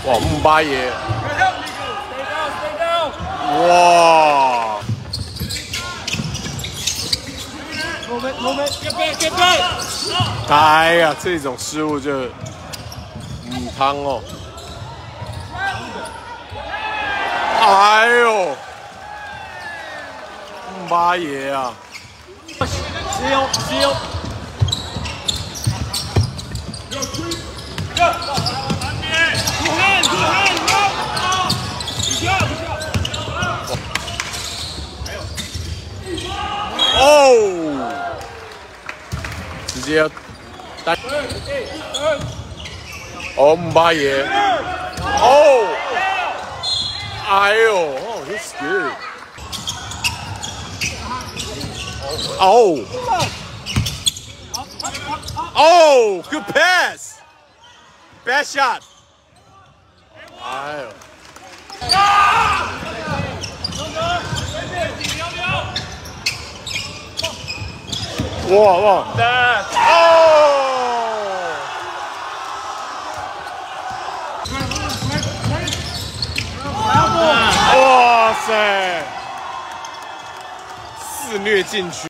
哇，姆巴耶！哇！哎呀，这种失误就母汤哦！哎呦，姆巴耶啊！西欧。 哦，直接要单哦，姆巴耶，哦，哎呦，哦 ，he's good， 哦，哦 ，good pass，bad shot， 哎呦。 哇！哇塞！肆虐禁区。